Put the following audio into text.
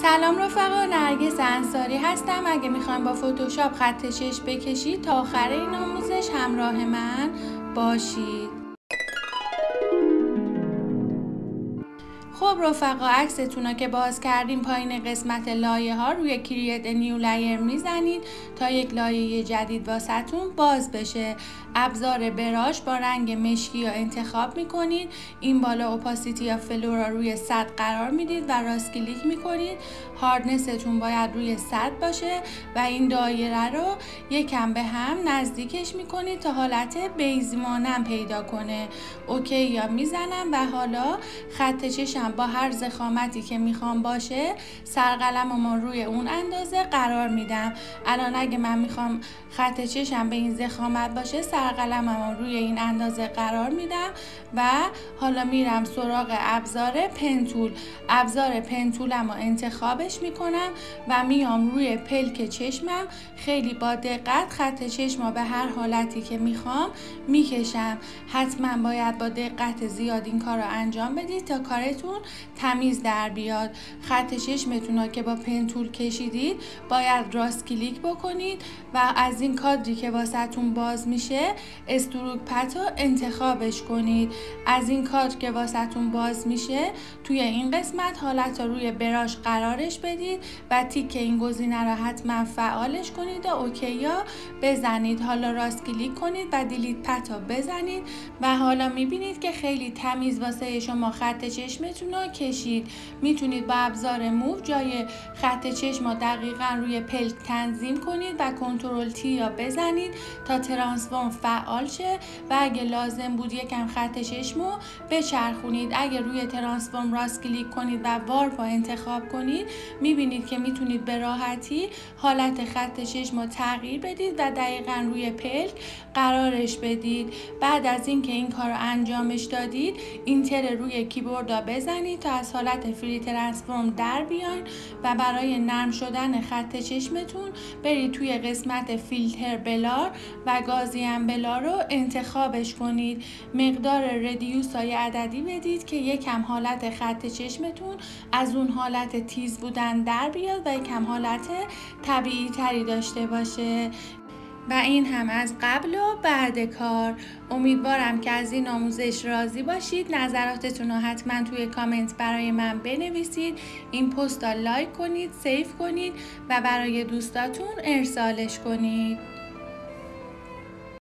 سلام رفقا، نرگس انصاری هستم. اگه میخوایم با فتوشاپ خط چشم بکشید تا آخر این آموزش همراه من باشید. خب رفقا، عکستون رو که باز کردیم پایین قسمت لایه ها روی کریت نیو لایر میزنید تا یک لایه جدید واسهتون باز بشه. ابزار براش با رنگ مشکی رو انتخاب میکنید. این بالا اوپاسیتی یا فلو رو روی 100 قرار میدید و راست کلیک میکنید. هاردنستون باید روی 100 باشه و این دایره رو یکم به هم نزدیکش میکنید تا حالت بیض مانند پیدا کنه. اوکی یا میزنم و حالا خط چشم با هر ضخامتی که میخوام باشه سرقلمم روی اون اندازه قرار میدم. الان اگه من میخوام خط چشم به این ضخامت باشه سرقلمم روی این اندازه قرار میدم و حالا میرم سراغ ابزار پنتول. ابزار پنتولم رو انتخابش میکنم و میام روی پلک چشمم خیلی با دقت خط چشم به هر حالتی که میخوام میکشم. حتما باید با دقت زیاد این کار رو انجام بدید تا کارتون تمیز در بیاد. خط چشمتون رو که با پنتول کشیدید باید راست کلیک بکنید و از این کادری که واسهتون باز میشه استروک پت رو انتخابش کنید. از این کادر که واسهتون باز میشه توی این قسمت حالت رو روی براش قرارش بدید و تیک این گزینه رو حتما فعالش کنید و اوکی یا بزنید. حالا راست کلیک کنید و دیلیت پت رو بزنید و حالا میبینید که خیلی تمیز واسه شما خط چشمتون رو کشید. میتونید با ابزار موو جای خط چشم رو دقیقا روی پلک تنظیم کنید و کنترل تی یا بزنید تا ترانسفورم فعال شه و اگه لازم بود یکم خط چشم رو بچرخونید. اگه روی ترانسفورم راست کلیک کنید و وارپ رو انتخاب کنید میبینید که میتونید به راحتی حالت خط چشم رو تغییر بدید و دقیقا روی پلک قرارش بدید. بعد از اینکه این کار رو انجامش دادید اینتر روی کیبورد رو بزنید تا از حالت فری ترانسفورم در بیاین و برای نرم شدن خط چشمتون برید توی قسمت فیلتر بلار و گازیان بلار رو انتخابش کنید. مقدار ردیوس های عددی بدید که یکم حالت خط چشمتون از اون حالت تیز بودن در بیاد و یکم حالت طبیعی تری داشته باشه. و این هم از قبل و بعد کار. امیدوارم که از این آموزش راضی باشید. نظراتتون رو حتما توی کامنت برای من بنویسید. این پست رو لایک کنید، سیو کنید و برای دوستاتون ارسالش کنید.